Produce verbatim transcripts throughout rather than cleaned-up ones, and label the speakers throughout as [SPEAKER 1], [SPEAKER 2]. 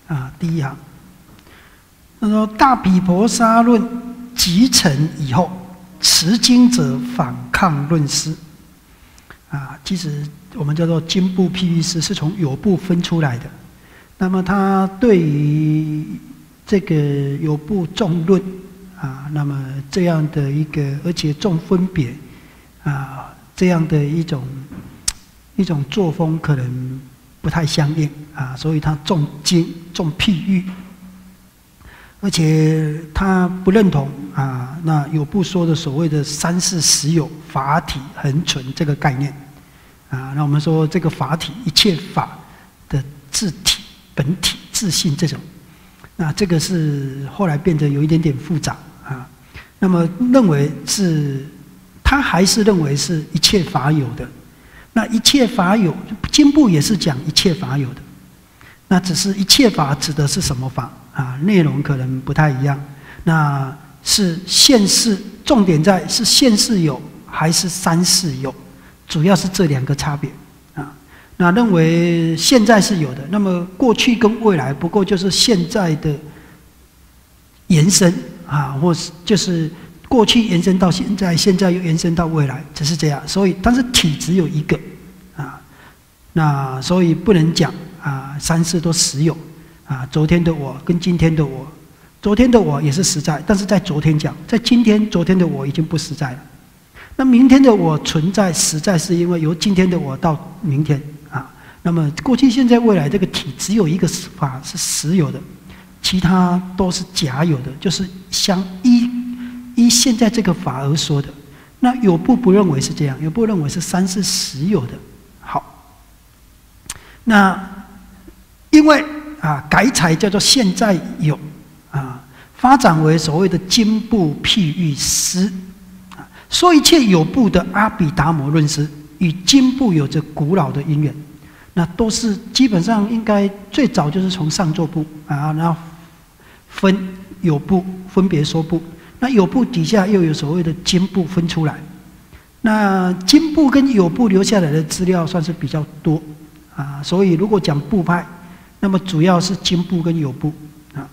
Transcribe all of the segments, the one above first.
[SPEAKER 1] 啊，第一行，他说：“大毗婆沙论集成以后，持经者反抗论师。”啊，其实我们叫做经部譬喻师，是从有部分出来的。那么他对于这个有部重论啊，那么这样的一个，而且重分别啊，这样的一种一种作风，可能不太相应啊，所以他重经重譬喻，而且他不认同啊，那有部说的所谓的三世实有法体恒存这个概念啊，那我们说这个法体，一切法的自体、本体、自性这种，那这个是后来变得有一点点复杂啊。那么认为是，他还是认为是一切法有的。那一切法有，经部也是讲一切法有的，那只是一切法指的是什么法啊？内容可能不太一样。那是现世，重点在是现世有还是三世有，主要是这两个差别啊。那认为现在是有的，那么过去跟未来不过就是现在的延伸啊，或是就是过去延伸到现在，现在又延伸到未来，只是这样。所以，但是体只有一个啊，那所以不能讲啊，三世都实有啊。昨天的我跟今天的我，昨天的我也是实在，但是在昨天讲，在今天，昨天的我已经不实在了。那明天的我存在实在，是因为由今天的我到明天啊。那么过去、现在、未来这个体只有一个法是实有的，其他都是假有的，就是相依。依现在这个法而说的，那有部不认为是这样，有部认为是三世实有的。好，那因为啊改采叫做现在有啊，发展为所谓的经部譬喻师啊，说一切有部的阿毗达摩论师与经部有着古老的因缘，那都是基本上应该最早就是从上座部啊，然后分有部分别说部。那有部底下又有所谓的经部分出来，那经部跟有部留下来的资料算是比较多啊，所以如果讲部派，那么主要是经部跟有部啊。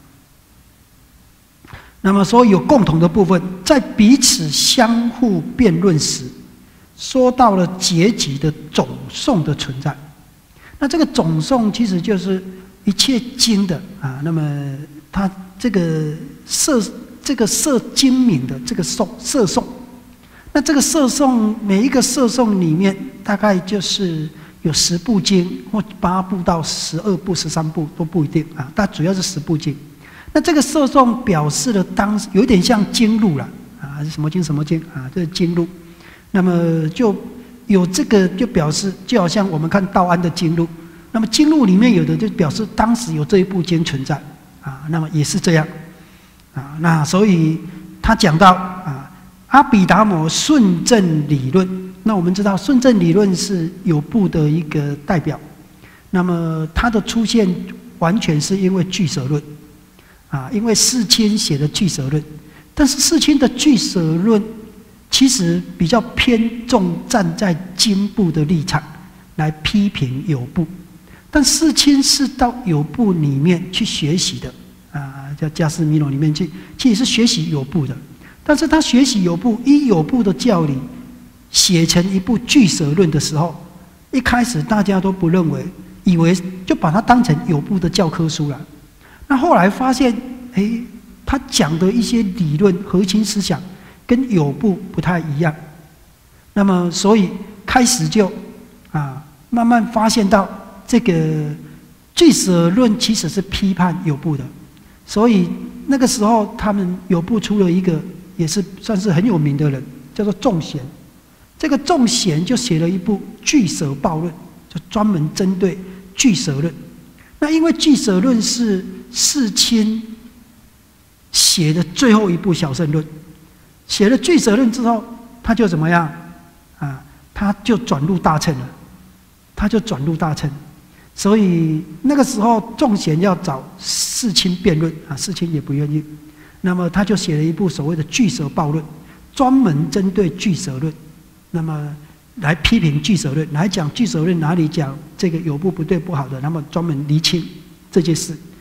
[SPEAKER 1] 那么所以有共同的部分，在彼此相互辩论时，说到了结集的总颂的存在。那这个总颂其实就是一切经的啊，那么它这个摄。这个摄经名的这个颂摄颂，那这个摄颂每一个摄颂里面大概就是有十部经或八部到十二部、十三部都不一定啊，但主要是十部经。那这个摄颂表示了当时有点像经录了啊，什么经什么经啊，这是经录。那么就有这个就表示，就好像我们看道安的经录，那么经录里面有的就表示当时有这一部经存在啊，那么也是这样。啊，那所以他讲到啊，阿毗达摩顺正理论。那我们知道顺正理论是有部的一个代表，那么它的出现完全是因为俱舍论啊，因为世亲写的俱舍论，但是世亲的俱舍论其实比较偏重站在经部的立场来批评有部，但世亲是到有部里面去学习的。啊，叫迦斯弥罗里面去，其实是学习有部的，但是他学习有部，依有部的教理写成一部俱舍论的时候，一开始大家都不认为，以为就把它当成有部的教科书了。那后来发现，哎，他讲的一些理论核心思想跟有部不太一样，那么所以开始就啊，慢慢发现到这个俱舍论其实是批判有部的。所以那个时候，他们有部出了一个，也是算是很有名的人，叫做仲贤。这个仲贤就写了一部《俱舍报论》，就专门针对俱舍论。那因为俱舍论是世亲写的最后一部小乘论，写了俱舍论之后，他就怎么样啊？他就转入大乘了，他就转入大乘。所以那个时候，仲贤要找世亲辩论啊，世亲也不愿意。那么他就写了一部所谓的《俱舍报论》，专门针对俱舍论，那么来批评俱舍论，来讲俱舍论哪里讲这个有部不对不好的，那么专门厘清这件事。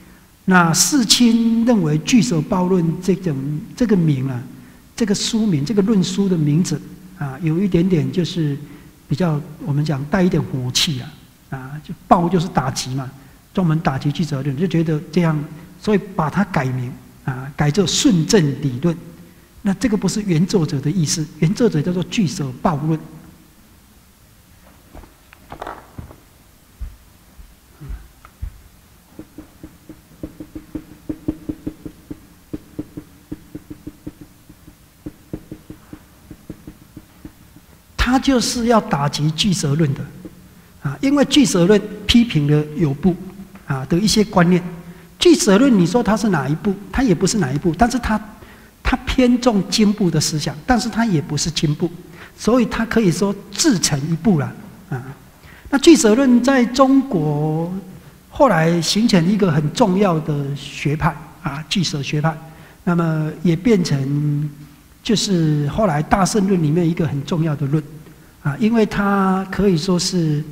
[SPEAKER 1] 那世亲认为《俱舍报论》这种这个名啊，这个书名，这个论书的名字啊，有一点点就是比较我们讲带一点火气啊，啊，就报就是打击嘛，专门打击俱舍论，就觉得这样，所以把它改名啊，改作顺正理论。那这个不是原作者的意思，原作者叫做《俱舍报论》。他就是要打击俱舍论的，啊，因为俱舍论批评了有部啊的一些观念。俱舍论你说它是哪一部？它也不是哪一部，但是它它偏重经部的思想，但是它也不是经部，所以它可以说自成一部了啊。那俱舍论在中国后来形成一个很重要的学派啊，俱舍学派，那么也变成就是后来大乘论里面一个很重要的论啊，因为它可以说是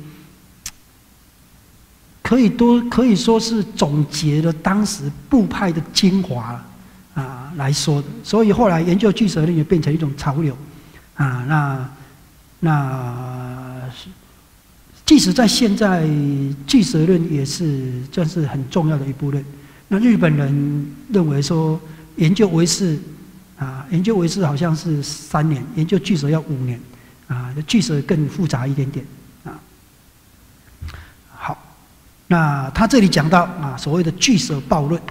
[SPEAKER 1] 可以多可以说是总结了当时部派的精华啊来说的，所以后来研究俱舍论也变成一种潮流啊。那那即使在现在，俱舍论也是算是很重要的一部论。那日本人认为说研究唯识啊，研究唯识好像是三年，研究俱舍要五年啊，俱舍更复杂一点点啊。好，那他这里讲到啊，所谓的俱舍报论，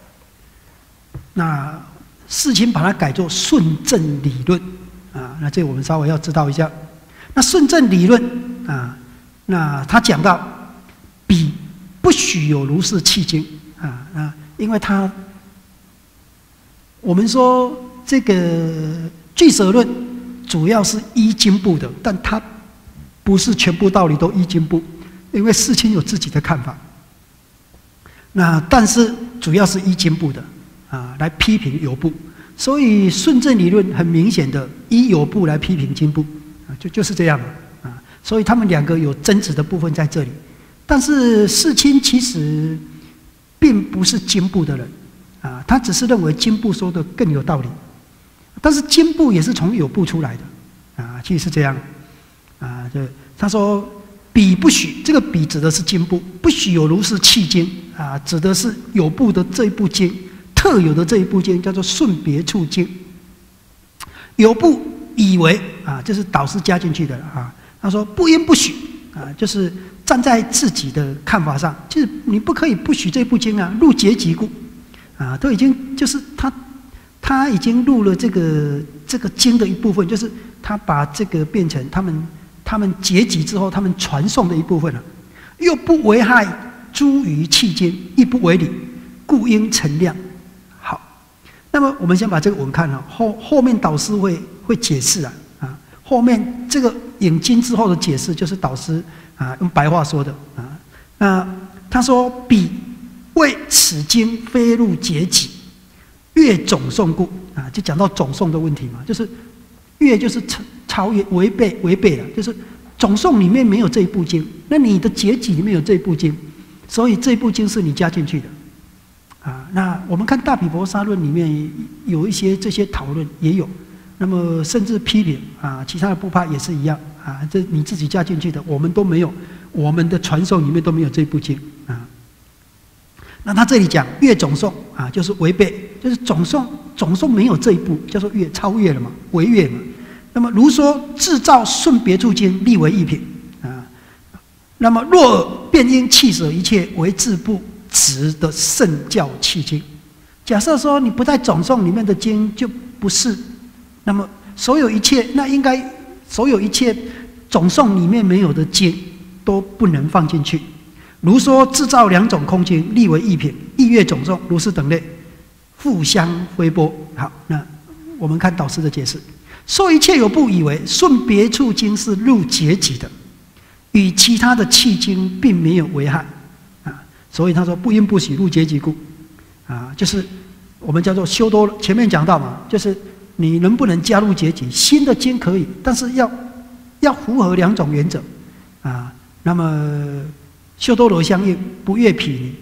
[SPEAKER 1] 那世亲把它改作顺正理论啊，那这我们稍微要知道一下。那顺正理论啊，那他讲到彼不许有如是契经啊，那因为他我们说这个俱舍论主要是依经部的，但它不是全部道理都依经部，因为世亲有自己的看法。那但是主要是依经部的啊，来批评有部，所以顺正理论很明显的依有部来批评经部啊，就就是这样啊。所以他们两个有争执的部分在这里，但是世亲其实并不是经部的人。啊，他只是认为经部说的更有道理，但是经部也是从有部出来的，啊，其实是这样，啊，就他说彼不许，这个彼指的是经部，不许有如是契经，啊，指的是有部的这一部经，特有的这一部经叫做顺别处经。有部以为啊，这是导师加进去的啊，他说不应不许啊，就是站在自己的看法上，就是你不可以不许这部经啊，入结集故。啊，都已经就是他，他已经入了这个这个经的一部分，就是他把这个变成他们他们结集之后，他们传颂的一部分了，又不危害诸于契经，亦不违理，故应陈量。好，那么我们先把这个文看了，后后面导师会会解释啊啊，后面这个引经之后的解释就是导师啊用白话说的啊，那他说彼。为此经非入结集，越总颂故啊，就讲到总颂的问题嘛，就是越就是超越违背违背了，就是总颂里面没有这一部经，那你的结集里面有这一部经，所以这一部经是你加进去的啊。那我们看大毗婆沙论里面有一些这些讨论也有，那么甚至批评啊，其他的部派也是一样啊，这你自己加进去的，我们都没有，我们的传授里面都没有这部经啊。那他这里讲越总颂啊，就是违背，就是总颂总颂没有这一步，叫做越超越了嘛，违越嘛。那么如说制造顺别处经，立为一品啊。那么若尔便应弃舍一切为自不执的圣教契经。假设说你不在总颂里面的经就不是，那么所有一切那应该所有一切总颂里面没有的经都不能放进去。如说制造两种空经，立为一品，意乐总颂，如是等类，互相挥波。好，那我们看导师的解释。说一切有部以为顺别处经是入结集的，与其他的契经并没有危害啊，所以他说不应不许入结集故啊，就是我们叫做修多。前面讲到嘛，就是你能不能加入结集，新的经可以，但是要要符合两种原则啊。那么修多罗相应，不越毗尼，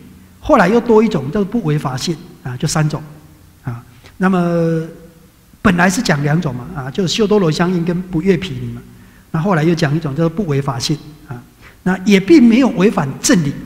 [SPEAKER 1] 后来又多一种叫不违法性啊，就三种啊。那么本来是讲两种嘛啊，就是修多罗相应跟不越毗尼嘛。那后来又讲一种叫做不违法性啊，那也并没有违反正理。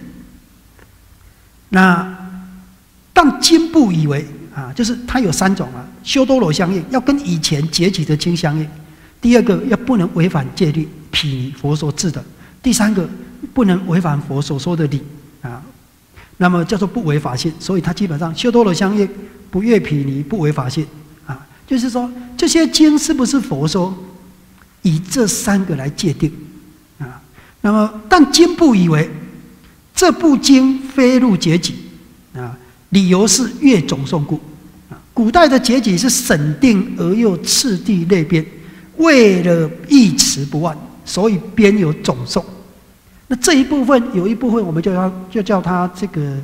[SPEAKER 1] 那但经部以为啊，就是它有三种啊，修多罗相应要跟以前结集的经相应。第二个要不能违反戒律，毗尼佛所制的。第三个不能违反佛所说的理啊，那么叫做不违法性。所以它基本上修多罗相应、不越毗尼、不违法性啊，就是说这些经是不是佛说，以这三个来界定啊。那么但经部以为这部经非入结集啊，理由是越总诵故啊。古代的结集是审定而又次第类编。为了一词不忘，所以编有总诵。那这一部分有一部分，我们就要就叫它这个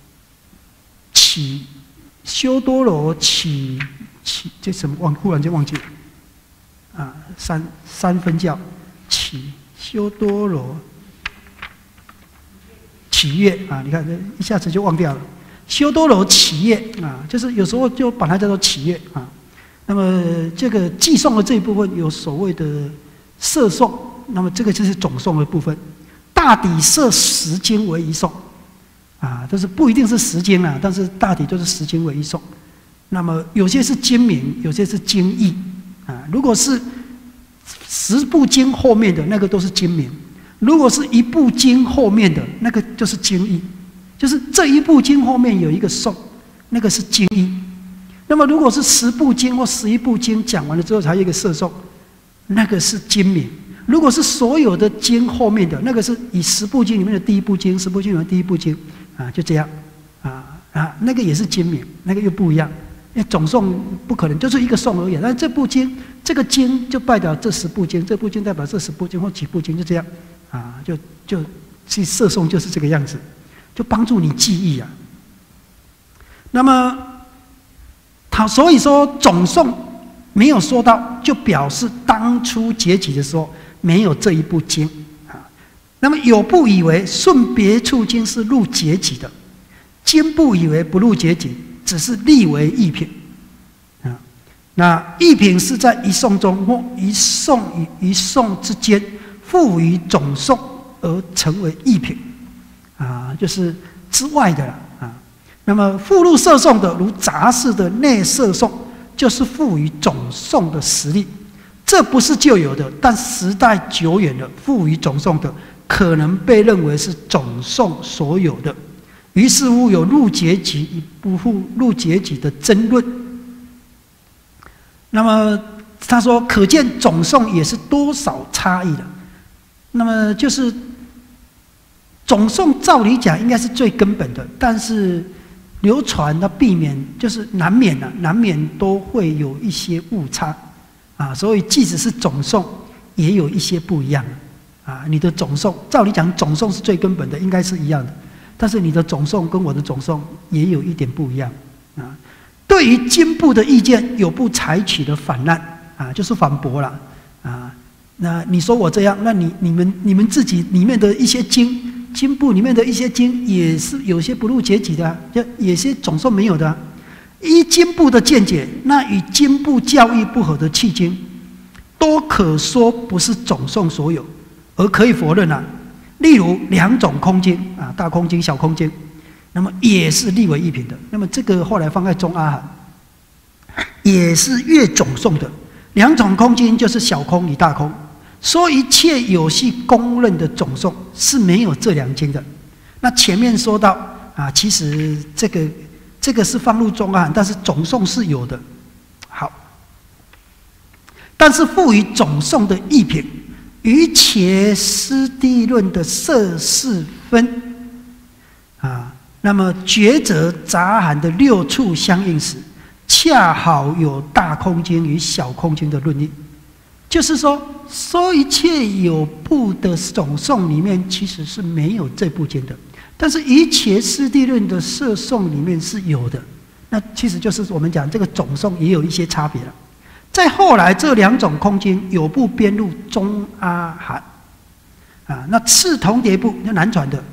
[SPEAKER 1] 起修多罗起起这什么忘忽然间忘记了啊，三三分教起修多罗起乐啊，你看这一下子就忘掉了。修多罗起乐啊，就是有时候就把它叫做起乐啊。那么这个寄诵的这一部分有所谓的摄诵，那么这个就是总诵的部分。大抵摄十经为一诵，啊，但是不一定是十经啊，但是大抵就是十经为一诵。那么有些是经名，有些是经义，啊，如果是十部经后面的那个都是经名，如果是一部经后面的那个就是经义，就是这一部经后面有一个诵，那个是经义。那么，如果是十部经或十一部经讲完了之后，才有一个摄诵，那个是经名；如果是所有的经后面的，那个是以十部经里面的第一部经，十部经里面的第一部经，啊，就这样，啊啊，那个也是经名，那个又不一样。因为总诵不可能就是一个诵而已，但这部经，这个经就代表这十部经，这部经代表这十部经或几部经，就这样，啊，就就去摄诵就是这个样子，就帮助你记忆啊。那么。好，所以说总诵没有说到，就表示当初结集的时候没有这一部经啊。那么有部以为顺别处经是入结集的，经部以为不入结集，只是立为异品啊。那异品是在一诵中或一诵与一诵之间赋予总诵而成为异品啊，就是之外的了。那么附入摄诵的，如杂事的内摄诵，就是赋予总诵的实力。这不是旧有的，但时代久远了，赋予总诵的，可能被认为是总诵所有的。于是乎有入结集与不入结集的争论。那么他说，可见总诵也是多少差异的。那么就是总诵，照理讲应该是最根本的，但是。流传它避免就是难免啊，难免都会有一些误差啊，所以即使是总诵，也有一些不一样啊。你的总诵，照理讲总诵是最根本的，应该是一样的，但是你的总诵跟我的总诵也有一点不一样啊。对于经部的意见，有部采取了反难啊，就是反驳了啊。那你说我这样，那你你们你们自己里面的一些经。经部里面的一些经也是有些不入结集的、啊，就有些总诵没有的、啊。依经部的见解，那与经部教义不合的契经，都可说不是总诵所有，而可以否认啊。例如两种空经啊，大空经、小空经，那么也是立为一品的。那么这个后来放在中阿含，也是越总诵的。两种空经就是小空与大空。说一切有系公认的总诵是没有这两经的。那前面说到啊，其实这个这个是放入中阿含，但是总诵是有的。好，但是赋予总诵的异品，与且师地论的摄事分啊，那么抉择杂含的六处相应时，恰好有大空经与小空经的论议。就是说，说一切有部的总诵里面其实是没有这部经的，但是一切师地论的摄诵里面是有的。那其实就是我们讲这个总诵也有一些差别了。再后来这两种空经有部编入中阿含，啊，那次同叠部就难传的，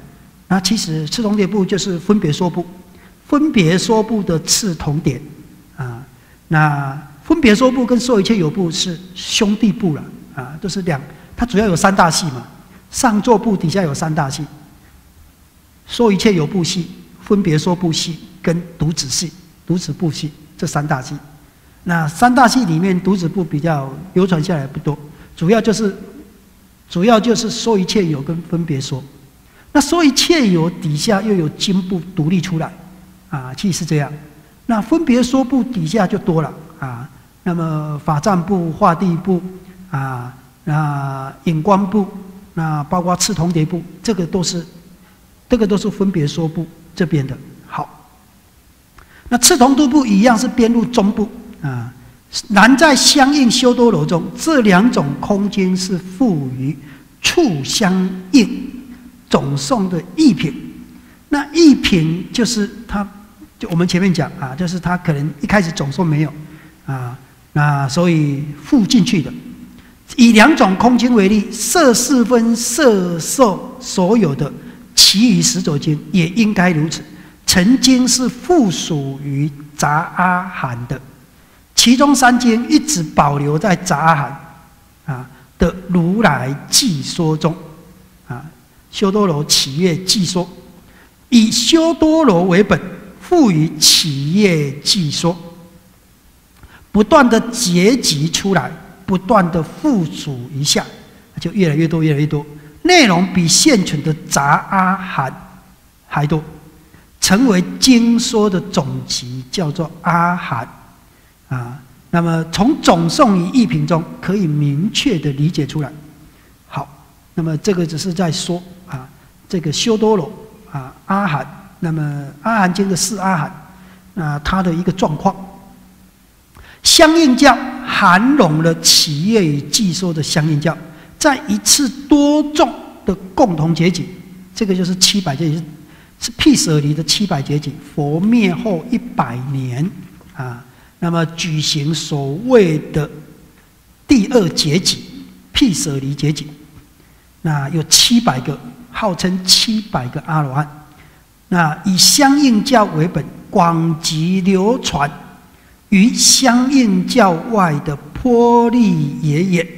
[SPEAKER 1] 那其实次同叠部就是分别说部，分别说部的次同叠啊。那分别说部跟说一切有部是兄弟部了啊，都是两，它主要有三大系嘛，上座部底下有三大系，说一切有部系、分别说部系跟独子系、独子部系这三大系。那三大系里面，独子部比较流传下来不多，主要就是主要就是说一切有跟分别说。那说一切有底下又有经部独立出来，啊，其实是这样。那分别说部底下就多了啊，那么法藏部、化地部啊，那引光部，那包括次同叠部，这个都是这个都是分别说部这边的。好，那次同度部一样是编入中部啊，然在相应修多罗中，这两种空间是赋予处相应。总颂的义品，那义品就是它，就我们前面讲啊，就是它可能一开始总颂没有啊，那所以附进去的。以两种空经为例，摄四分摄受所有的其余十种经也应该如此。成经是附属于杂阿含的，其中三经一直保留在杂阿含啊的如来记说中啊。修多罗起业记说，以修多罗为本，赋予起业记说，不断的结集出来，不断的附属一下，就越来越多，越来越多，内容比现存的杂阿含还多，成为经说的总集，叫做阿含啊。那么从总颂与义品中，可以明确的理解出来。好，那么这个只是在说。啊，这个修多罗啊，阿含，那么阿含经的四阿含，啊，它的一个状况，相应教含拢了起业与记说的相应教，在一次多众的共同结集，这个就是七百结集，是毗舍离的七百结集，佛灭后一百年啊，那么举行所谓的第二结集，毗舍离结集，那有七百个。号称七百个阿罗汉，那以相应教为本，广集流传于相应教外的波利耶耶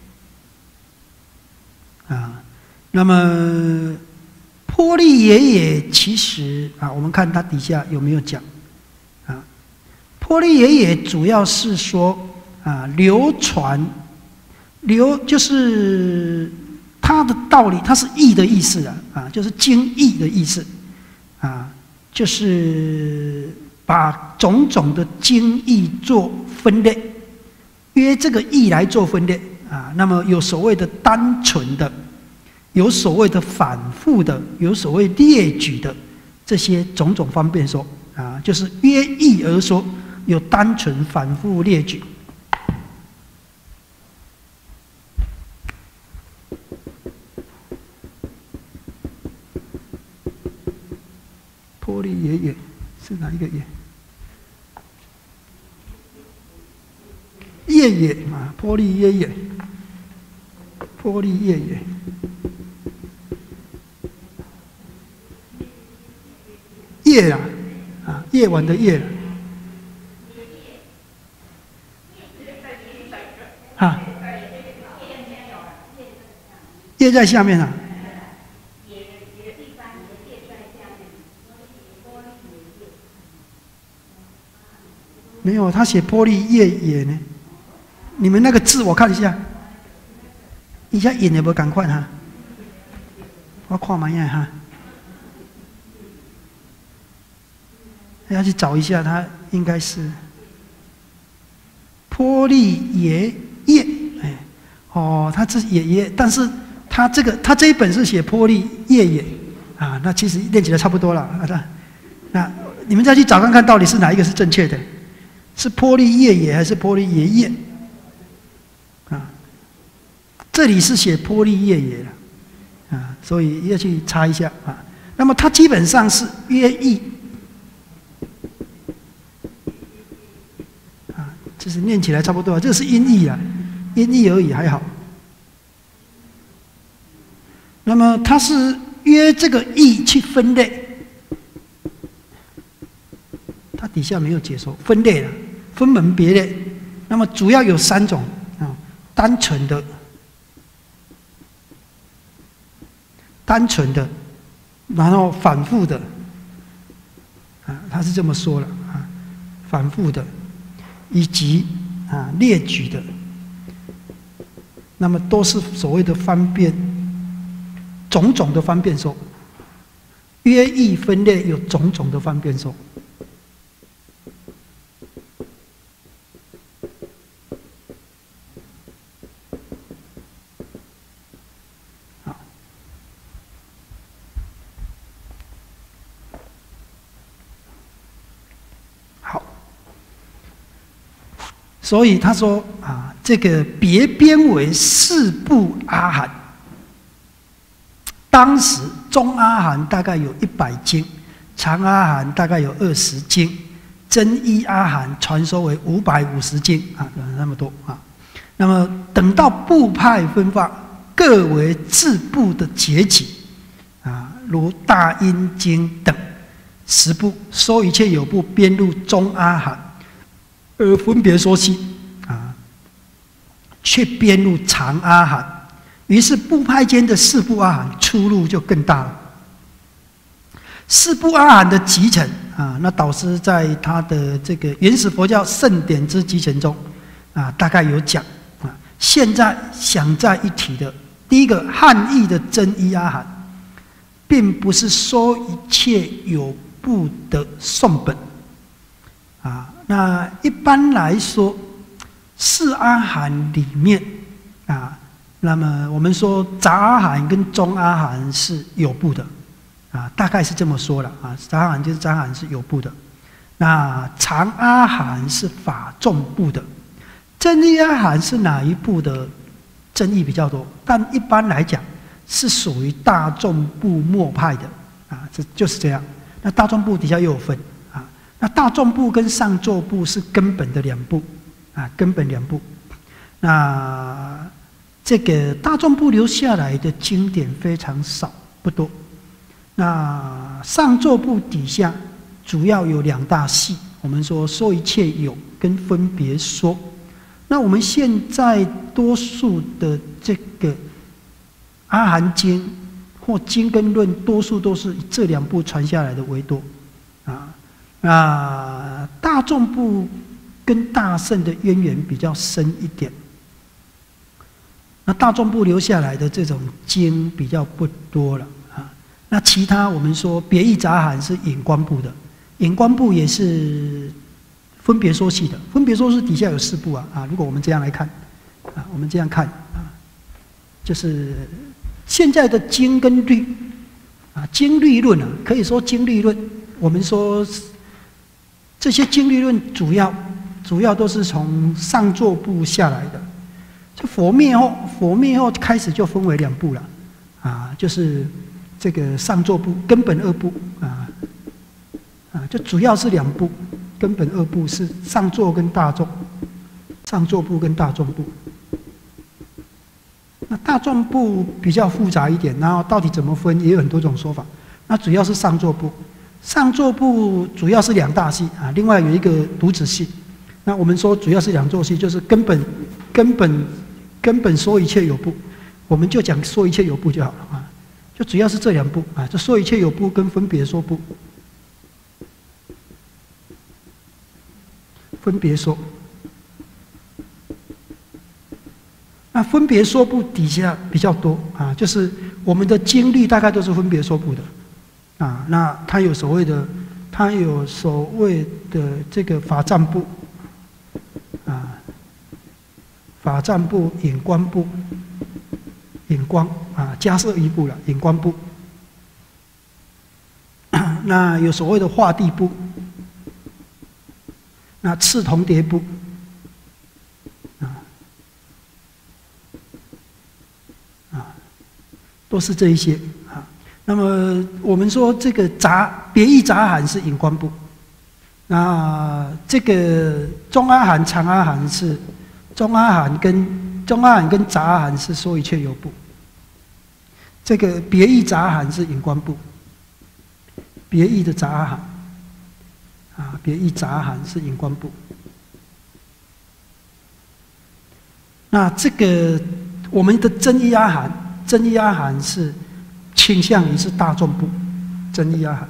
[SPEAKER 1] 啊。那么波利耶耶其实啊，我们看它底下有没有讲啊？波利耶耶主要是说啊，流传流就是。它的道理，它是义的意思啊，啊，就是经义的意思，啊，就是把种种的经义做分类，约这个义来做分类啊。那么有所谓的单纯的，有所谓的反复的，有所谓列举的，这些种种方便说啊，就是约义而说，有单纯、反复、列举。波利耶耶是哪一个耶？耶耶嘛，波利耶耶，波利耶耶，夜啊，啊，夜晚的夜啊，夜在下面啊。没有，他写波利耶耶呢。你们那个字我看一下，一下引有没有赶快哈？我看嘛样哈，要去找一下，它应该是波利耶耶，哎，哦，他这耶耶，但是他这个他这一本是写波利耶耶啊，那其实练起来差不多了啊。那那你们再去找看看，到底是哪一个是正确的？是波利耶耶还是波利耶耶？啊，这里是写波利耶耶了，啊，所以要去查一下啊。那么它基本上是约译，啊，就是念起来差不多，这是音译啊，音译而已，还好。那么它是约这个义去分类，它底下没有解说分类了，分门别类。那么主要有三种啊，单纯的、单纯的，然后反复的，啊，他是这么说了啊，反复的，以及啊列举的。那么都是所谓的方便，种种的方便说，约义分类有种种的方便说。好，好，所以他说啊。这个别编为四部阿含，当时中阿含大概有一百经，长阿含大概有二十经，真一阿含传说为五百五十经啊，那么多啊。那么等到部派分化，各为自部的结集啊，如大阴经等十部，说一切有部编入中阿含，而分别说悉。却编入长阿含，于是部派间的四部阿含出入就更大了。四部阿含的集成啊，那导师在他的这个原始佛教圣典之集成中啊，大概有讲啊。现在想在一提的，第一个汉译的真一阿含，并不是说一切有部的颂本啊。那一般来说，四阿含里面啊，那么我们说杂阿含跟中阿含是有部的啊，大概是这么说了啊。杂阿含就是杂阿含是有部的，那长阿含是法众部的，真一阿含是哪一部的争议比较多？但一般来讲是属于大众部末派的啊，这就是这样。那大众部底下又有分啊，那大众部跟上座部是根本的两部。啊，根本两部。那这个大众部留下来的经典非常少，不多。那上座部底下主要有两大系，我们说说一切有跟分别说。那我们现在多数的这个阿含经或经跟论，多数都是以这两部传下来的为多。啊，那大众部跟大乘的渊源比较深一点，那大众部留下来的这种经比较不多了啊。那其他我们说别义杂含是引光部的，引光部也是分别说系的，分别说是底下有四部啊啊。如果我们这样来看啊，我们这样看啊，就是现在的经跟律啊，经律论啊，可以说经律论，我们说这些经律论主要。主要都是从上座部下来的，就佛灭后，佛灭后开始就分为两部了，啊，就是这个上座部、根本二部啊，啊，就主要是两部，根本二部是上座跟大众，上座部跟大众部。那大众部比较复杂一点，然后到底怎么分也有很多种说法。那主要是上座部，上座部主要是两大系啊，另外有一个独子系。那我们说主要是两座系，就是根本、根本、根本说一切有部，我们就讲说一切有部就好了啊，就主要是这两部啊，就说一切有部跟分别说部，分别说。那分别说部底下比较多啊，就是我们的经律大概都是分别说部的啊，那它有所谓的，它有所谓的这个法藏部。啊，法藏部、引光部、引光啊，加设一部了，引光部。那有所谓的化地部，那次同叠部，啊啊，都是这一些啊。那么我们说这个杂别义杂含是引光部。那这个中阿含、长阿含是中阿含跟中阿含跟杂阿含是说一切有部， 这个别义杂含是隐观部，别义的杂含啊，别义杂含是隐观部。那这个我们的真义阿含，真义阿含是倾向于是大众部，真义阿含。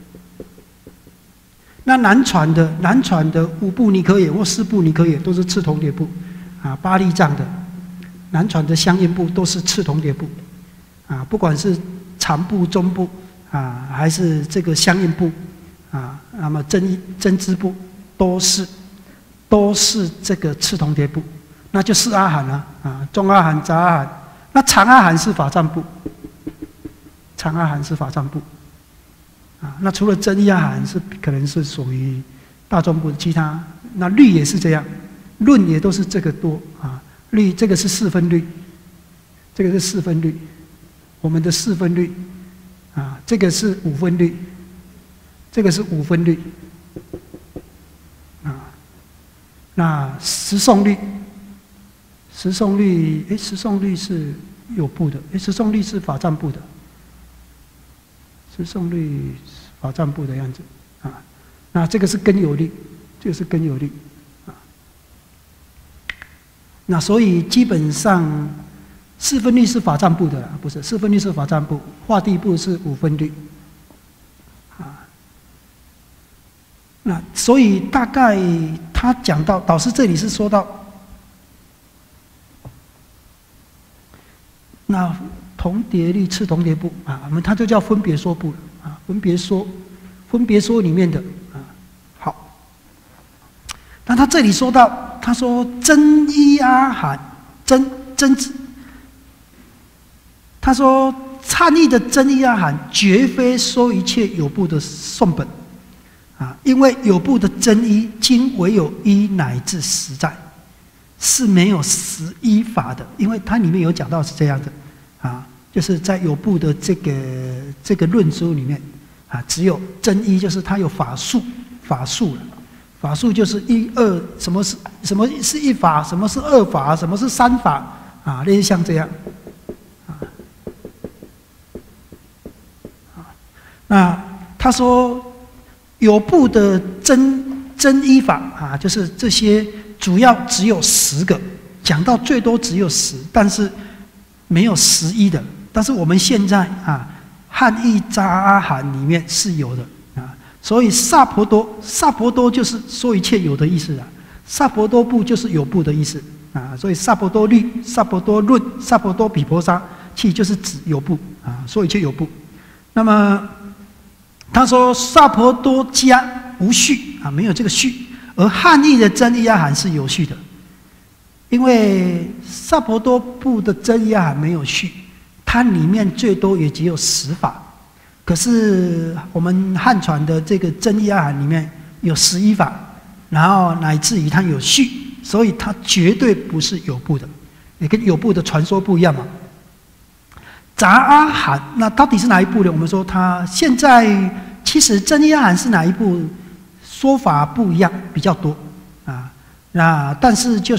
[SPEAKER 1] 那南传的南传的五部尼科也或四部尼科也都是次同叠部，啊，巴利藏的南传的相应部都是次同叠部，啊，不管是长部、中部啊，还是这个相应部啊，那么真义真支部都是都是这个次同叠部，那就四阿含了啊，中阿含、杂阿含，那长阿含是法藏部，长阿含是法藏部。啊，那除了真义阿含是可能是属于大众部，其他那律也是这样，论也都是这个多啊。律这个是四分律，这个是四分律，我们的四分律啊，这个是五分律，这个是五分律啊。那十诵律，十诵律，哎，十诵律是有部的，哎，十诵律是法藏部的。十诵律法藏部的样子啊，那这个是根有律，这个是根有律啊。那所以基本上四分律是法藏部的啦，不是四分律是法藏部，化地部是五分律啊。那所以大概他讲到导师这里是说到，那。同叠律、次同叠部啊，我们它就叫分别说部了啊。分别说，分别说里面的啊，好。那他这里说到，他说真一阿含，真真，他说忏意的真一阿含，绝非说一切有部的颂本啊，因为有部的真一经唯有一乃至实在，是没有实一法的，因为它里面有讲到是这样的啊。就是在有部的这个这个论书里面啊，只有真一，就是它有法术，法术了。法术就是一二，什么是什么是一法，什么是二法，什么是三法啊，类似像这样啊。啊，那他说有部的真真一法啊，就是这些主要只有十个，讲到最多只有十，但是没有十一的。但是我们现在啊，汉译杂阿含里面是有的啊，所以萨婆多，萨婆多就是说一切有的意思啊，萨婆多部就是有部的意思啊，所以萨婆多律、萨婆多论、萨婆多毗婆沙，其实就是指有部啊，说一切有部。那么他说萨婆多家无序啊，没有这个序，而汉译的真义阿含是有序的，因为萨婆多部的真义阿含没有序。它里面最多也只有十法，可是我们汉传的这个真义阿含里面有十一法，然后乃至于它有序，所以它绝对不是有部的，也跟有部的传说不一样嘛。杂阿含那到底是哪一部呢？我们说它现在其实真义阿含是哪一部，说法不一样，比较多啊。那但是就是。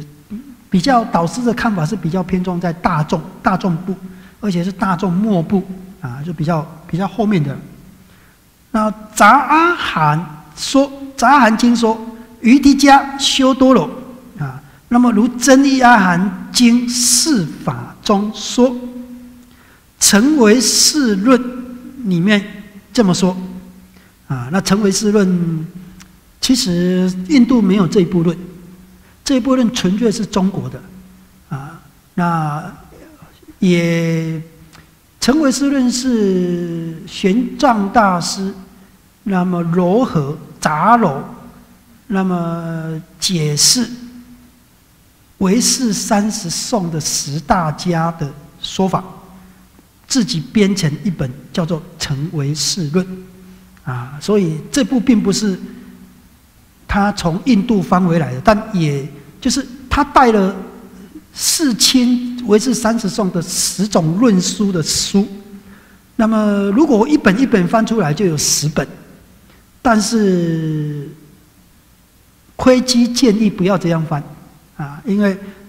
[SPEAKER 1] 比较导师的看法是比较偏重在大众大众部，而且是大众末部啊，就比较比较后面的。那杂阿含说，杂阿含经说，于提迦修多罗啊，那么如真义阿含经释法中说，成为释论里面这么说啊，那成为释论其实印度没有这一部论。这一部论纯粹是中国的，啊，那也成为释论是玄奘大师，那么糅合杂糅，那么解释唯识三十颂的十大家的说法，自己编成一本叫做《成为释论》，啊，所以这部并不是。他从印度翻回来的，但也就是他带了四千唯识三十颂的十种论书的书。那么如果一本一本翻出来，就有十本。但是窥基建议不要这样翻啊，因为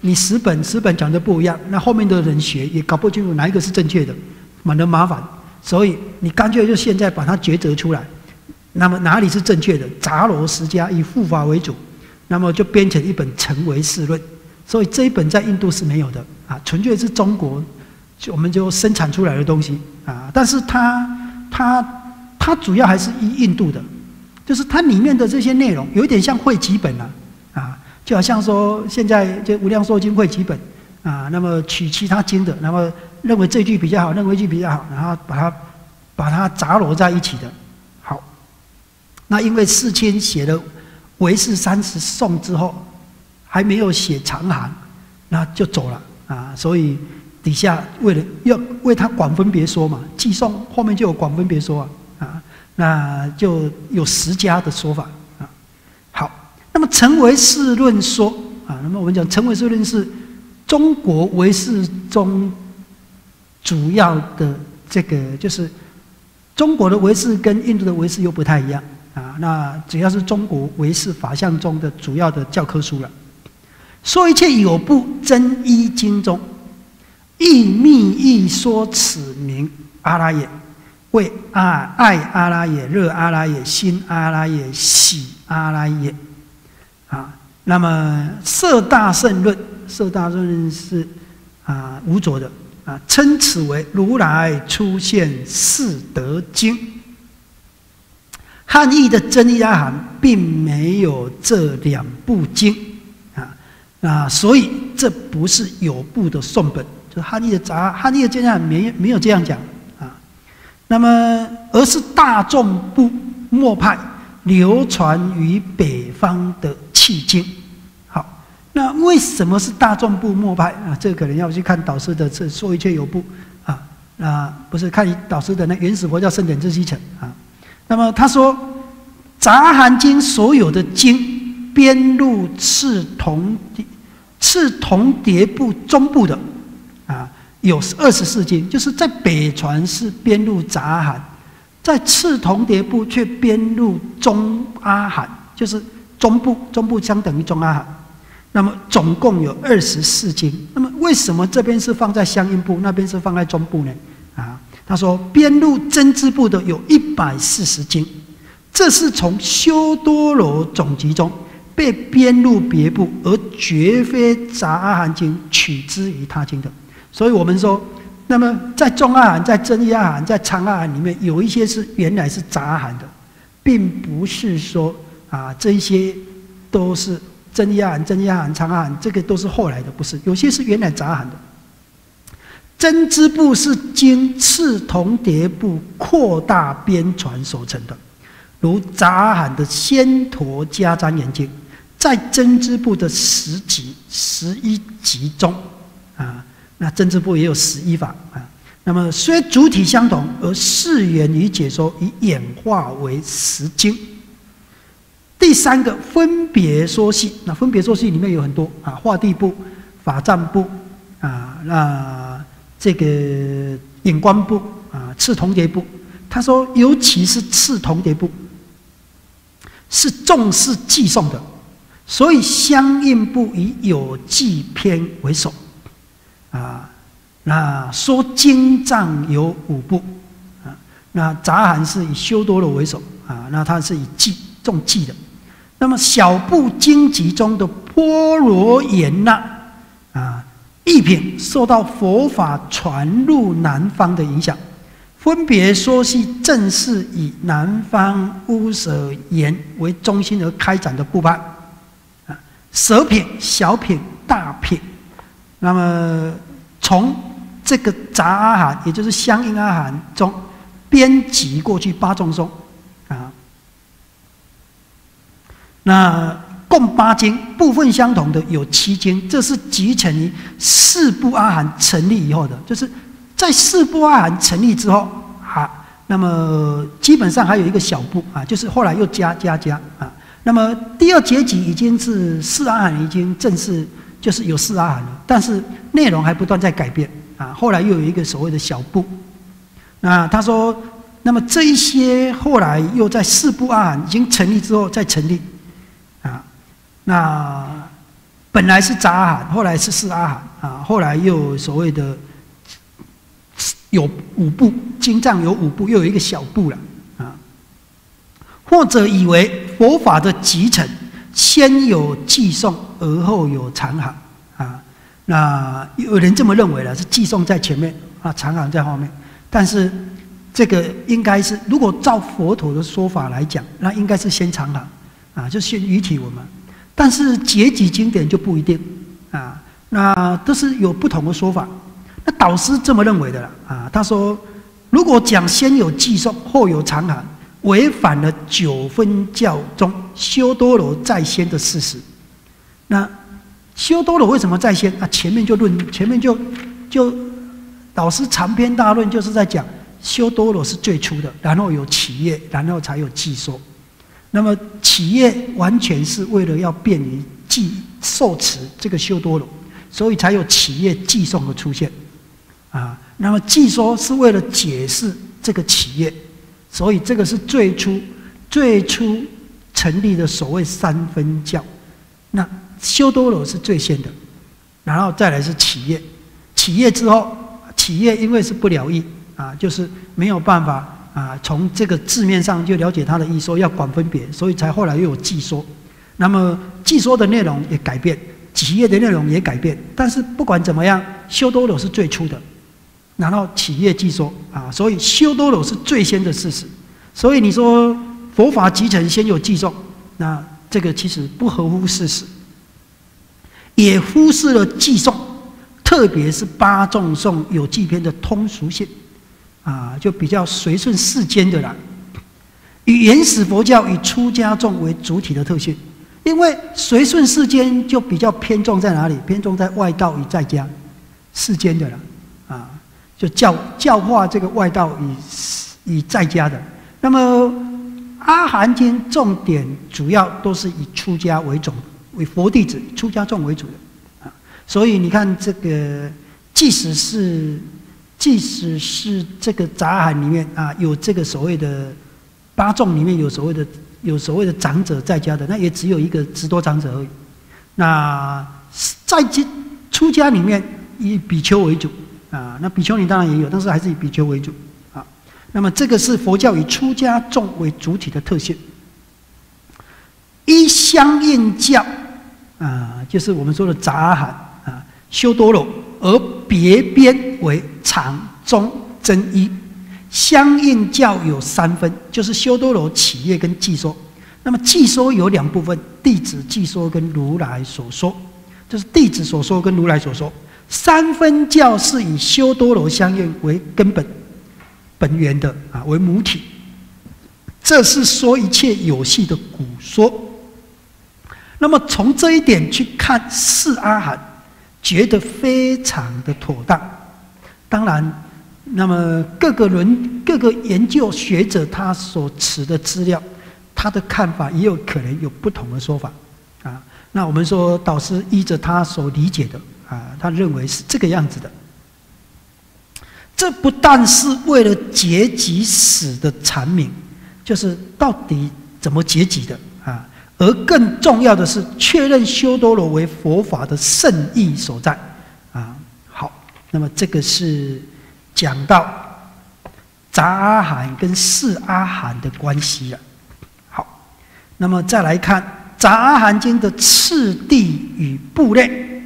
[SPEAKER 1] 你十本十本讲的不一样，那后面的人学也搞不清楚哪一个是正确的，蛮得麻烦。所以你干脆就现在把它抉择出来，那么哪里是正确的？杂糅十家，以护法为主，那么就编成一本《成唯识论》。所以这一本在印度是没有的啊，纯粹是中国我们就生产出来的东西啊。但是它它它主要还是依印度的，就是它里面的这些内容有一点像汇集本啊啊，就好像说现在就《无量寿经》汇集本啊，那么取其他经的，那么认为这句比较好，认为这句比较好，然后把它把它杂糅在一起的。好，那因为世亲写了唯识三十颂之后，还没有写长行，那就走了啊。所以底下为了要为他广分别说嘛，寄颂后面就有广分别说啊啊，那就有十家的说法啊。好，那么成唯识论说啊，那么我们讲成唯识论是中国唯识中主要的这个，就是中国的唯识跟印度的唯识又不太一样啊。那主要是中国唯识法相中的主要的教科书了。说一切有部真一经中，亦密亦说此名阿拉也，为阿爱阿拉也、热阿拉也、心阿拉也、喜阿拉也啊。那么摄大乘论，摄大乘论是啊无着的啊，称此为如来出现四德经。汉译的真一阿含并没有这两部经啊，啊，所以这不是有部的颂本，就是汉译的杂汉译的真一阿含没没有这样讲啊。那么而是大众部末派流传于北方的契经。好，那为什么是大众部末派啊？这个可能要去看导师的这说一切有部啊，啊不是看导师的那原始佛教圣典智西成啊。那么他说，杂含经所有的经编入次同次同叠部中部的啊，有二十四经，就是在北传是编入杂含，在次同叠部却编入中阿含，就是中部，中部相等于中阿含。那么总共有二十四经。那么为什么这边是放在相应部，那边是放在中部呢？啊，他说编入真支部的有一百四十经，这是从修多罗总集中被编入别部，而绝非杂阿含经取之于他经的。所以我们说，那么在中阿含、在真一阿含、在长阿含里面，有一些是原来是杂阿含的，并不是说啊这些都是真一阿含、真一阿含、长阿含，这个都是后来的，不是，有些是原来杂阿含的。真支部是经次同叠部扩大编传所成的，如杂阿含的《仙陀迦旃延经》，在真支部的十集、十一集中啊，那真支部也有十一法啊。那么虽主体相同，而释源与解说以演化为十经。第三个分别说系，那分别说系里面有很多啊，化地部、法藏部啊，那这个眼观部啊，次同叠部。他说，尤其是次同叠部，是重视寄送的，所以相应部以有寄篇为首啊。那说经藏有五部啊，那杂含是以修多罗为首啊，那它是以寄重寄的。那么小部经集中的波罗延那啊译品受到佛法传入南方的影响，分别说系正是以南方乌舍言为中心而开展的部派啊，舍品、小品、大品。那么从这个杂阿含，也就是相应阿含中编辑过去八众颂啊。那共八经，部分相同的有七经，这是集成于四部阿含成立以后的，就是在四部阿含成立之后啊，那么基本上还有一个小部啊，就是后来又加加加啊。那么第二结集已经是四阿含，已经正式就是有四阿含了，但是内容还不断在改变啊。后来又有一个所谓的小部。那他说，那么这一些后来又在四部阿含已经成立之后再成立。啊，那本来是杂阿含，后来是四阿含啊，后来又有所谓的有五部经藏有五部，又有一个小部了啊。或者以为佛法的集成先有寄送，而后有长行啊。那有人这么认为了，是寄送在前面啊，长行在后面。但是这个应该是，如果照佛陀的说法来讲，那应该是先长行啊，就先语体文嘛。但是结集经典就不一定啊，那都是有不同的说法。那导师这么认为的啦啊，他说，如果讲先有寄送，后有长行，违反了九分教中修多罗在先的事实。那修多罗为什么在先啊？前面就论，前面就就导师长篇大论就是在讲修多罗是最初的，然后有企业，然后才有寄说。那么企业完全是为了要便于寄受持这个修多罗，所以才有企业寄送的出现啊。那么寄说是为了解释这个企业，所以这个是最初最初成立的所谓三分教。那修多罗是最先的，然后再来是企业，企业之后，企业因为是不了义啊，就是没有办法啊，从这个字面上就了解它的意说，要管分别，所以才后来又有寄说。那么寄说的内容也改变，企业的内容也改变，但是不管怎么样，修多罗是最初的，然后企业寄说啊，所以修多罗是最先的事实。所以你说佛法集成先有寄送，那这个其实不合乎事实，也忽视了寄送，特别是八众颂有记篇的通俗性啊，就比较随顺世间的啦，以原始佛教以出家众为主体的特性。因为随顺世间就比较偏重在哪里？偏重在外道与在家世间的啦啊，就教教化这个外道与与在家的。那么阿含经重点主要都是以出家为主，为佛弟子出家众为主的啊。所以你看这个，即使是即使是这个杂阿含里面啊，有这个所谓的八众里面有所谓的有所谓的长者在家的，那也只有一个直多长者而已。那在出家里面以比丘为主啊，那比丘尼当然也有，但是还是以比丘为主啊。那么这个是佛教以出家众为主体的特性。依相应教啊，就是我们说的杂阿含啊，修多罗，而别编为常、中、真一。相应教有三分，就是修多罗、企业跟寄说。那么寄说有两部分，弟子寄说跟如来所说，就是弟子所说跟如来所说。三分教是以修多罗相应为根本本源的啊，为母体。这是说一切有系的古说。那么从这一点去看四阿含，觉得非常的妥当。当然。那么各个人、各个研究学者他所持的资料，他的看法也有可能有不同的说法啊。那我们说导师依着他所理解的啊，他认为是这个样子的。这不但是为了结集史的阐明，就是到底怎么结集的啊，而更重要的是确认修多罗为佛法的圣意所在啊。好，那么这个是。讲到杂阿含跟四阿含的关系了。好，那么再来看杂阿含经的次第与部类。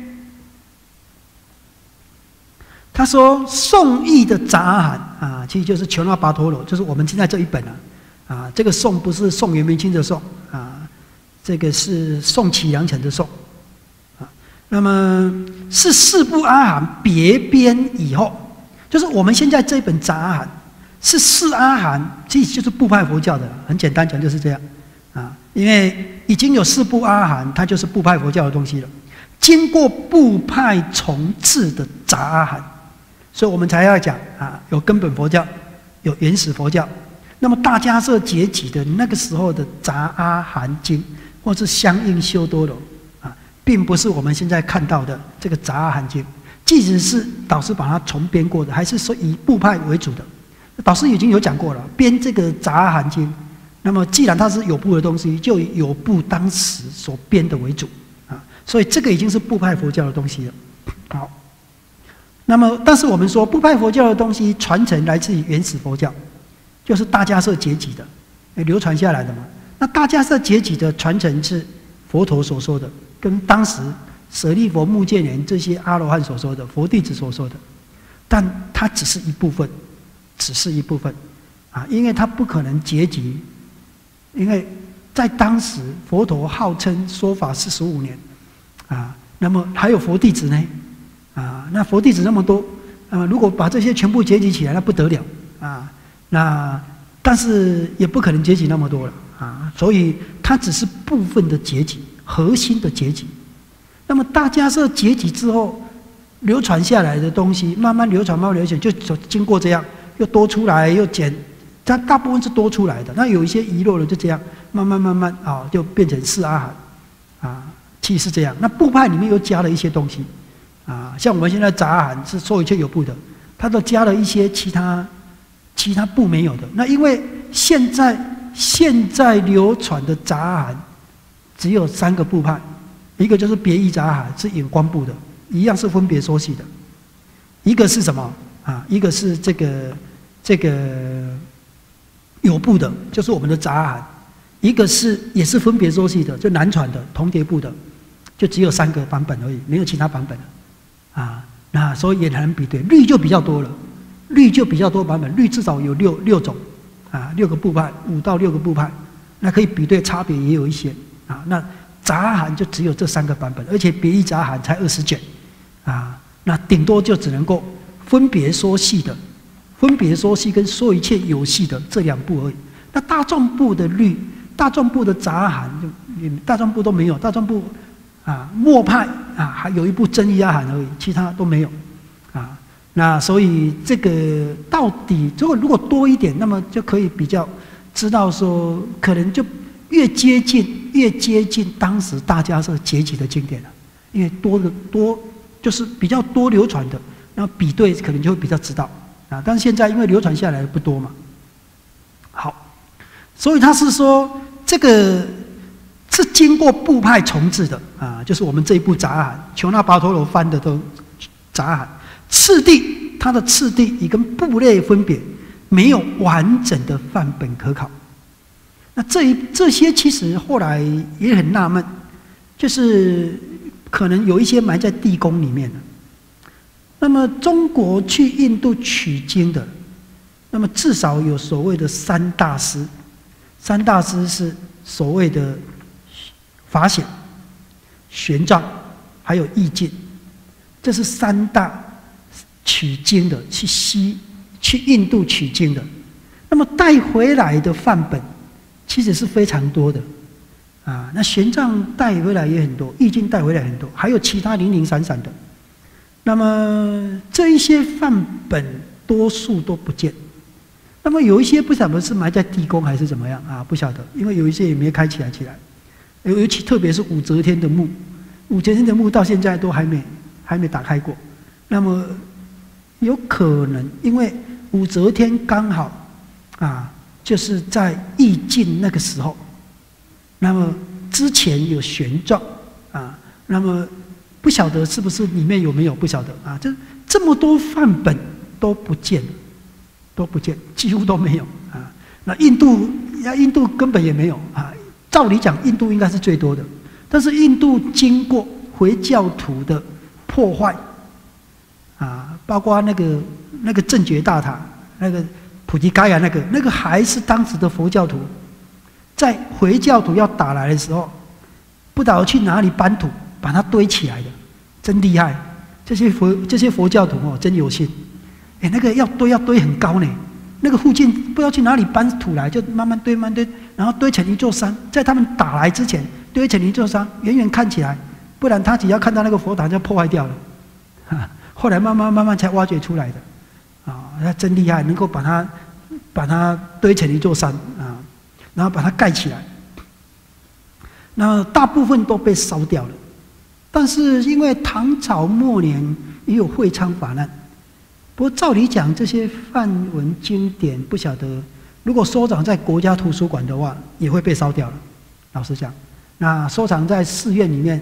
[SPEAKER 1] 他说颂义的杂阿含啊，其实就是求那跋陀罗，就是我们现在这一本啊。啊，这个颂不是宋元明清的颂啊，这个是宋齐梁陈的颂啊。那么是四部阿含别编以后。就是我们现在这一本杂阿含是四阿含，其实就是部派佛教的，很简单讲就是这样啊。因为已经有四部阿含，它就是部派佛教的东西了。经过部派重制的杂阿含，所以我们才要讲啊，有根本佛教，有原始佛教。那么大迦叶结集的那个时候的杂阿含经，或是相应修多罗啊，并不是我们现在看到的这个杂阿含经。即使是导师把它重编过的，还是说以部派为主的。导师已经有讲过了，编这个杂阿含经，那么既然它是有部的东西，就以有部当时所编的为主啊。 所以这个已经是部派佛教的东西了。好，那么但是我们说部派佛教的东西传承来自于原始佛教，就是大迦叶结集的，流传下来的嘛。那大迦叶结集的传承是佛陀所说的，跟当时舍利弗、目犍连这些阿罗汉所说的，佛弟子所说的，但它只是一部分，只是一部分啊，因为它不可能结集，因为在当时佛陀号称说法四十五年啊，那么还有佛弟子呢啊，那佛弟子那么多啊，如果把这些全部结集起来，那不得了啊，那但是也不可能结集那么多了啊，所以它只是部分的结集，核心的结集。那么大迦叶结集之后流传下来的东西，慢慢流传，慢慢流传，就经过这样又多出来又减，它大部分是多出来的。那有一些遗漏的，就这样慢慢慢慢啊、哦，就变成四阿含啊，其实是这样。那部派里面又加了一些东西啊，像我们现在杂阿含是说一切有部的，它都加了一些其他其他部没有的。那因为现在现在流传的杂阿含只有三个部派。一个就是别义杂阿含，是眼光部的，一样是分别说系的；一个是什么啊？一个是这个这个有部的，就是我们的杂阿含；一个是也是分别说系的，就南传的同叠部的，就只有三个版本而已，没有其他版本了啊。那所以也难比对，律就比较多了，律就比较多版本，律至少有六六种啊，六个部派，五到六个部派，那可以比对，差别也有一些啊。那杂阿含就只有这三个版本，而且别义杂阿含才二十卷，啊，那顶多就只能够分别说系的，分别说系跟说一切有系的这两部而已。那大众部的律，大众部的杂阿含就大众部都没有，大众部啊末派啊还有一部真义阿含而已，其他都没有，啊，那所以这个到底如果如果多一点，那么就可以比较知道说，可能就越接近。越接近当时大迦叶结集的经典了，因为多的多就是比较多流传的，那比对可能就会比较知道啊。但是现在因为流传下来的不多嘛，好，所以他是说这个是经过部派重制的啊，就是我们这一部杂阿含，求那跋陀罗翻的都杂阿含，次第它的次第也跟部类分别，没有完整的范本可考。那这一这些其实后来也很纳闷，就是可能有一些埋在地宫里面的。那么中国去印度取经的，那么至少有所谓的三大师，三大师是所谓的法显、玄奘，还有义净，这是三大取经的，去西去印度取经的。那么带回来的范本。其实是非常多的，啊，那玄奘带回来也很多，义净带回来很多，还有其他零零散散的。那么这一些范本多数都不见，那么有一些不晓得是埋在地宫还是怎么样啊，不晓得，因为有一些也没开起来起来，尤其特别是武则天的墓，武则天的墓到现在都还没还没打开过。那么有可能因为武则天刚好啊。就是在义净那个时候，那么之前有玄奘啊，那么不晓得是不是里面有没有不晓得啊，这这么多范本都不见了，都不见，几乎都没有啊。那印度呀，印度根本也没有啊。照理讲，印度应该是最多的，但是印度经过回教徒的破坏啊，包括那个那个正觉大塔那个。普提嘎亚那个那个还是当时的佛教徒，在回教徒要打来的时候，不知道去哪里搬土把它堆起来的，真厉害！这些佛这些佛教徒哦，真有心。哎，那个要堆要堆很高呢，那个附近不知道去哪里搬土来，就慢慢堆慢慢堆，然后堆成一座山。在他们打来之前，堆成一座山，远远看起来，不然他只要看到那个佛塔就破坏掉了。哈，后来慢慢慢慢才挖掘出来的。啊，那真厉害，能够把它把它堆成一座山啊，然后把它盖起来。那大部分都被烧掉了，但是因为唐朝末年也有会昌法难，不过照理讲，这些梵文经典不晓得，如果收藏在国家图书馆的话，也会被烧掉了。老实讲，那收藏在寺院里面，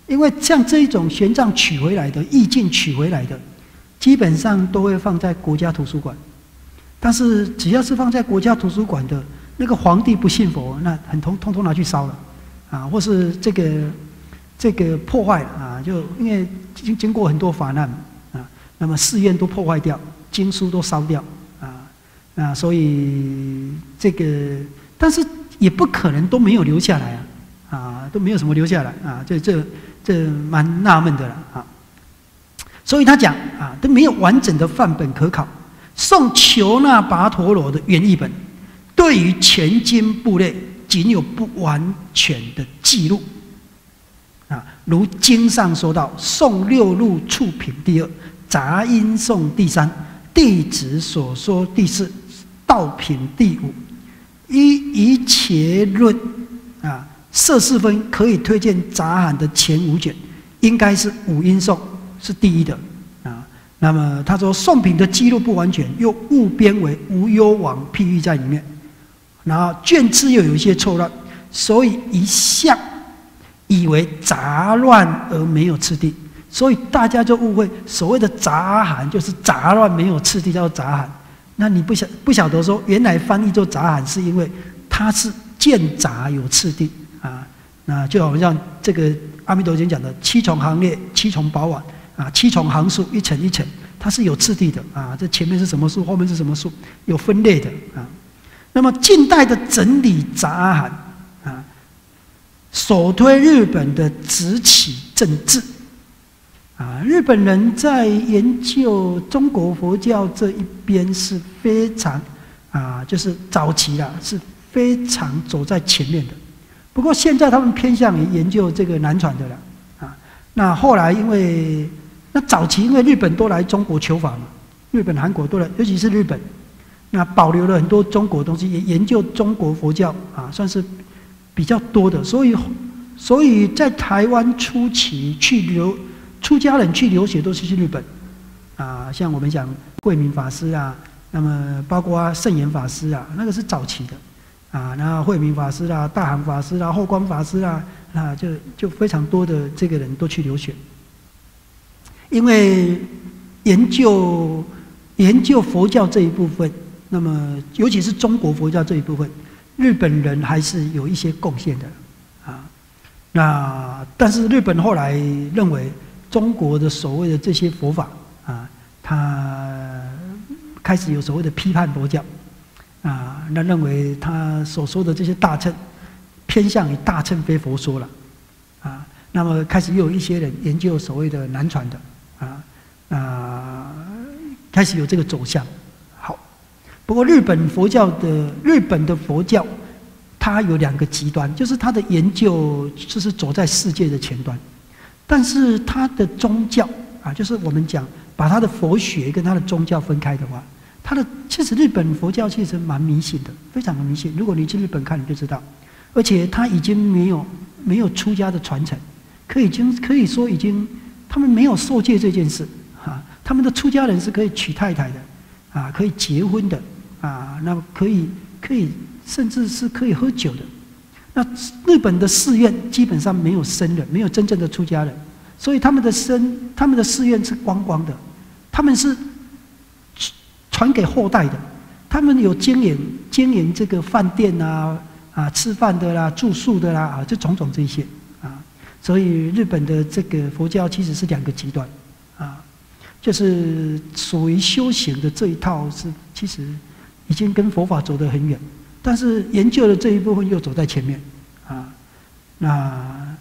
[SPEAKER 1] 因为像这一种玄奘取回来的、意境取回来的，基本上都会放在国家图书馆。但是只要是放在国家图书馆的，那个皇帝不信佛，那很通通通拿去烧了，啊，或是这个这个破坏了啊，就因为经经过很多法难啊，那么寺院都破坏掉，经书都烧掉啊啊，所以这个但是也不可能都没有留下来啊啊，都没有什么留下来啊，这这这蛮纳闷的了啊。所以他讲啊，都没有完整的范本可考。宋求那跋陀罗的原译本，对于全经部类仅有不完全的记录啊，如经上说到，宋六路处品第二，杂音颂第三，弟子所说第四，道品第五。依一切论啊，摄四分可以推荐杂罕的前五卷，应该是五音颂是第一的。那么他说宋品的记录不完全，又误编为无忧王譬喻在里面，然后卷次又有一些错乱，所以一向以为杂乱而没有次第，所以大家就误会所谓的杂罕就是杂乱没有次第叫做杂罕。那你不晓不晓得说原来翻译做杂罕是因为它是间杂有次第啊，那就好像这个阿弥陀经讲的七重行列、七重宝碗。啊，七重行数一层一层，它是有次第的啊。这前面是什么数，后面是什么数，有分类的啊。那么近代的整理杂罕啊，首推日本的直起正治啊。日本人在研究中国佛教这一边是非常啊，就是早期啦，是非常走在前面的。不过现在他们偏向于研究这个南传的了啊。那后来因为那早期因为日本都来中国求法嘛，日本、韩国都来，尤其是日本，那保留了很多中国东西，也研究中国佛教啊，算是比较多的。所以，所以在台湾初期去留出家人去留学都是去日本啊，像我们讲慧明法师啊，那么包括圣严法师啊，那个是早期的啊，然后慧明法师啦、大韩法师啦、后光法师啦，那就就非常多的这个人都去留学。因为研究研究佛教这一部分，那么尤其是中国佛教这一部分，日本人还是有一些贡献的啊。那但是日本后来认为中国的所谓的这些佛法啊，他开始有所谓的批判佛教啊，那认为他所说的这些大乘偏向于大乘非佛说了啊。那么开始又有一些人研究所谓的南传的。啊啊，开始有这个走向。好，不过日本佛教的日本的佛教，它有两个极端，就是它的研究就是走在世界的前端，但是它的宗教啊，就是我们讲把它的佛学跟它的宗教分开的话，它的其实日本佛教其实蛮迷信的，非常的迷信。如果你去日本看，你就知道，而且它已经没有没有出家的传承，可以经可以说已经。他们没有受戒这件事啊，他们的出家人是可以娶太太的啊，可以结婚的啊，那么可以可以甚至是可以喝酒的。那日本的寺院基本上没有僧人，没有真正的出家人，所以他们的僧他们的寺院是光光的，他们是传给后代的，他们有经营经营这个饭店啊啊吃饭的啦、住宿的啦啊，这种种这些。所以日本的这个佛教其实是两个极端，啊，就是属于修行的这一套是其实已经跟佛法走得很远，但是研究的这一部分又走在前面，啊，那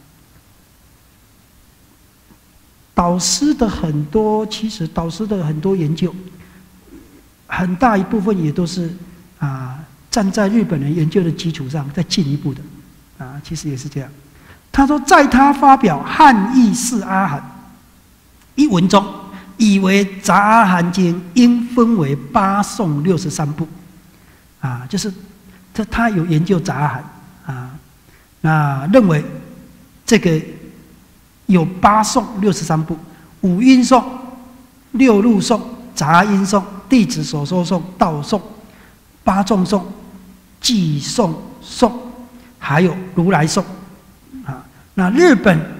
[SPEAKER 1] 导师的很多其实导师的很多研究，很大一部分也都是啊站在日本人研究的基础上再进一步的，啊，其实也是这样。他说，在他发表《汉译释阿含》一文中，以为杂阿含经应分为八颂六十三部，啊，就是这他有研究杂阿含啊，那认为这个有八颂六十三部，五音颂、六路颂、杂音颂、弟子所说颂、道颂、八众颂、寄颂颂，还有如来颂。那日本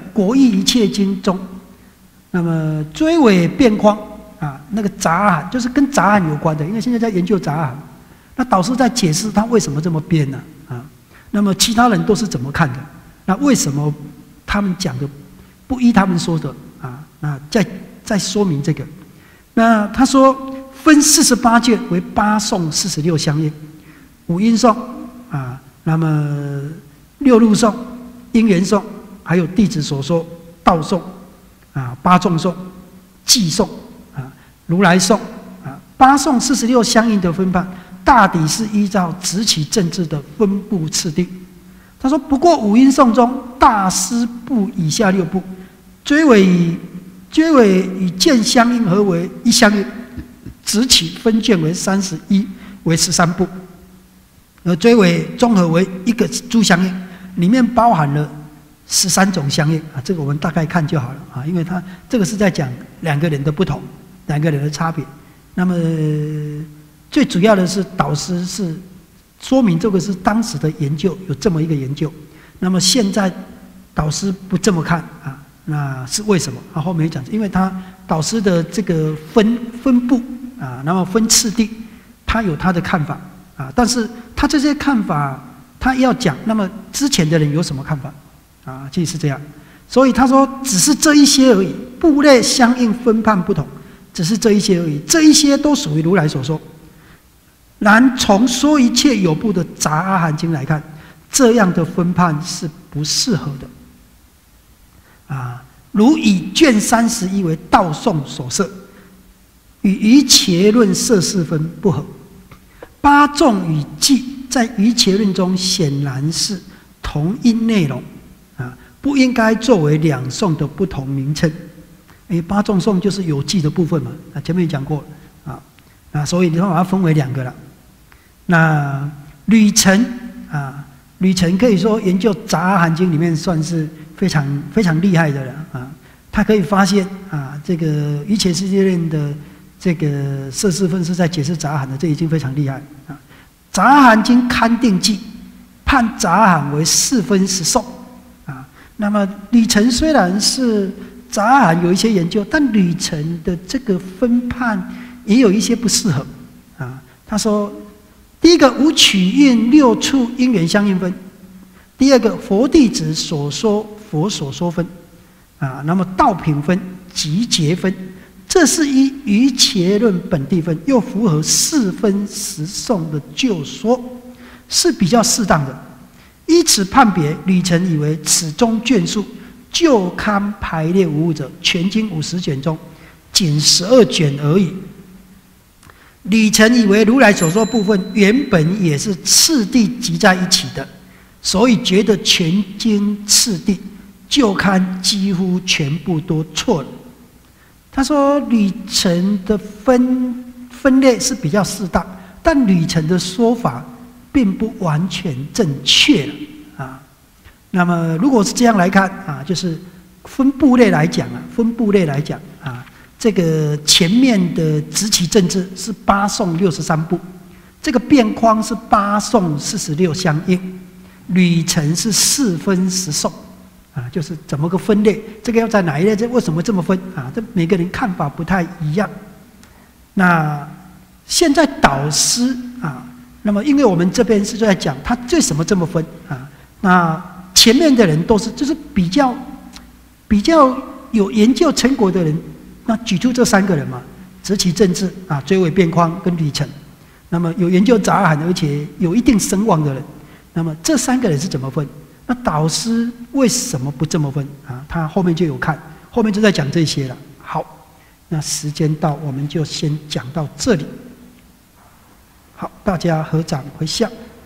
[SPEAKER 1] 果义一切经中，那么追尾辩框啊，那个杂含就是跟杂含有关的，因为现在在研究杂含。那导师在解释他为什么这么编呢？啊，那么其他人都是怎么看的？那为什么他们讲的不依他们说的啊？那再再说明这个。那他说分四十八卷为八颂四十六相应，五音颂啊，那么六路颂、因缘颂，还有弟子所说道颂啊、八众颂、偈颂啊、如来颂啊，八颂四十六相应的分判，大抵是依照直起正治的分布次第。他说，不过五音颂中大师部以下六部，追尾以追尾与见相应合为一相应，直起分卷为三十一，为十三部，而追尾综合为一个诸相应，里面包含了十三种相应啊。这个我们大概看就好了啊，因为他这个是在讲两个人的不同，两个人的差别。那么最主要的是导师是说明这个是当时的研究，有这么一个研究。那么现在导师不这么看啊。那是为什么？啊，后面讲，因为他导师的这个分分布啊，然后分次第，他有他的看法啊，但是他这些看法，他要讲，那么之前的人有什么看法啊？其实是这样，所以他说只是这一些而已，部类相应分判不同，只是这一些而已，这一些都属于如来所说。然从说一切有部的杂阿含经来看，这样的分判是不适合的。啊，如以卷三十一为道颂所设，与瑜伽论摄事分不合。八众与偈在瑜伽论中显然是同一内容啊，不应该作为两颂的不同名称。因为八众颂就是有偈的部分嘛，啊，前面讲过啊，啊，所以你把它分为两个了。那吕澄啊，吕澄可以说研究杂阿含经里面算是非常非常厉害的了啊，他可以发现啊，这个瑜伽世界论的这个摄事分是在解释杂阿含的，这已经非常厉害啊。杂阿含经勘定记判杂阿含为四分十颂啊。那么吕澄虽然是杂阿含有一些研究，但吕澄的这个分判也有一些不适合啊。他说，第一个无取运六处因缘相应分，第二个佛弟子所说。佛所说分，啊，那么道品分、集结分，这是依瑜伽论本地分，又符合四分十颂的旧说，是比较适当的。依此判别，吕澄以为此中卷数旧刊排列无误者，全经五十卷中仅十二卷而已。吕澄以为如来所说部分原本也是次第集在一起的，所以觉得全经次第。旧刊几乎全部都错了。他说吕澄的分分类是比较适当，但吕澄的说法并不完全正确了啊。那么如果是这样来看啊，就是分部类来讲啊，分部类来讲啊，这个前面的直起正治是八颂六十三部，这个辩框是八颂四十六相应，吕澄是四分十颂。啊，就是怎么个分类？这个要在哪一类？这为什么这么分啊？这每个人看法不太一样。那现在导师啊，那么因为我们这边是在讲他为什么这么分啊？那前面的人都是就是比较比较有研究成果的人，那举出这三个人嘛，直起正治啊，追尾辩框跟吕澄。那么有研究杂阿含而且有一定声望的人，那么这三个人是怎么分？那导师为什么不这么分啊？他后面就有看，后面就在讲这些了。好，那时间到，我们就先讲到这里。好，大家合掌回向，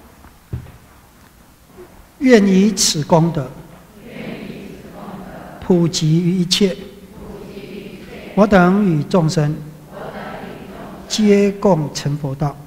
[SPEAKER 1] 愿以此功德普及于一切，我等与众生皆共成佛道。